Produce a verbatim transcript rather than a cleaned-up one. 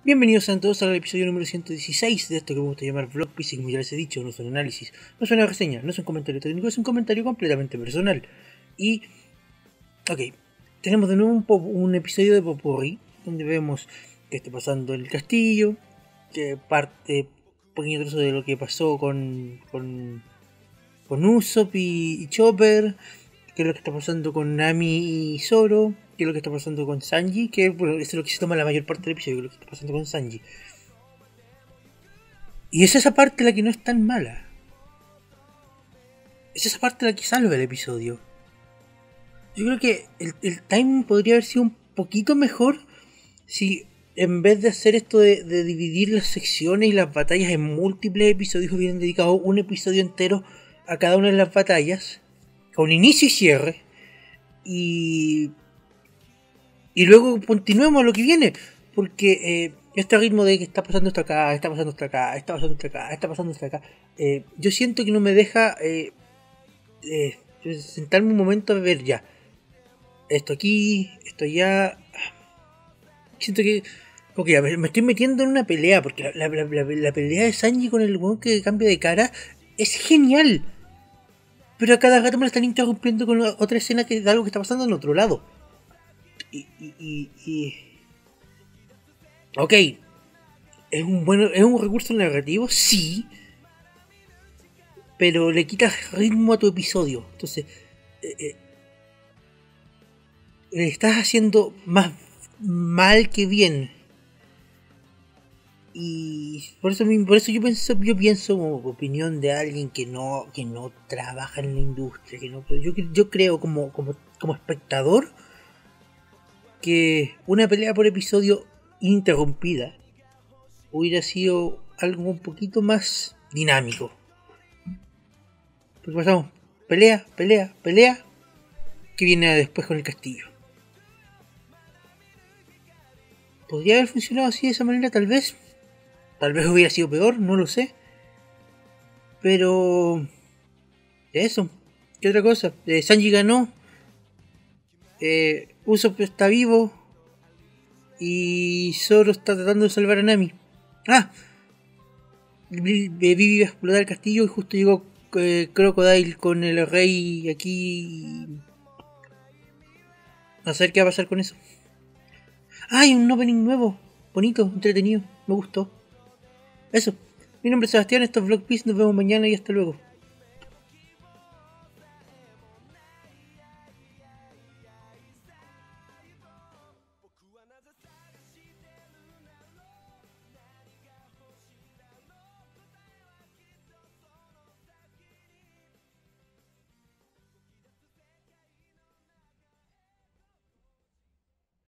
Bienvenidos a todos al episodio número ciento dieciséis de esto que me gusta llamar Vlogpiece, y como ya les he dicho, no es un análisis, no es una reseña, no es un comentario técnico, es un comentario completamente personal. Y, ok, tenemos de nuevo un, pop, un episodio de Popurrí, donde vemos qué está pasando en el castillo, que parte, un pequeño trozo de lo que pasó con, con, con Usopp y, y Chopper, qué es lo que está pasando con Nami y Zoro, qué es lo que está pasando con Sanji, que bueno, eso es lo que se toma la mayor parte del episodio, qué es lo que está pasando con Sanji. Y es esa parte la que no es tan mala. Es esa parte la que salva el episodio. Yo creo que el, el timing podría haber sido un poquito mejor si en vez de hacer esto de, de dividir las secciones y las batallas en múltiples episodios, hubieran dedicado un episodio entero a cada una de las batallas, con inicio y cierre, y y luego continuemos lo que viene, porque eh, este ritmo de que está pasando esto acá, está pasando esto acá, está pasando esto acá, está pasando esto acá, eh, yo siento que no me deja eh, eh, sentarme un momento a ver ya esto aquí, esto allá. Siento que ok, a ver, me estoy metiendo en una pelea, porque la, la, la, la pelea de Sanji con el weón que cambia de cara es genial, pero a cada rato me la están interrumpiendo con otra escena que, de algo que está pasando en otro lado. Y, y, y, y... ok, es un bueno, es un recurso narrativo, sí, pero le quitas ritmo a tu episodio. Entonces, eh, eh, le estás haciendo más mal que bien. Y por eso, por eso yo pienso, yo pienso como opinión de alguien que no, que no trabaja en la industria, que no, yo, yo creo como, como, como espectador que una pelea por episodio interrumpida hubiera sido algo un poquito más dinámico. Porque pasamos pelea, pelea, pelea, que viene después con el castillo. ¿Podría haber funcionado así de esa manera? Tal vez. Tal vez hubiera sido peor, no lo sé. Pero... eso. ¿Qué otra cosa? Eh, Sanji ganó. Eh, Usopp está vivo. Y Zoro está tratando de salvar a Nami. Ah. Vivi iba a explotar el castillo y justo llegó eh, Crocodile con el rey aquí. A saber qué va a pasar con eso. ¡Ay! Un opening nuevo. Bonito, entretenido. Me gustó. Eso. Mi nombre es Sebastián, esto es Vlogpiece. Nos vemos mañana y hasta luego.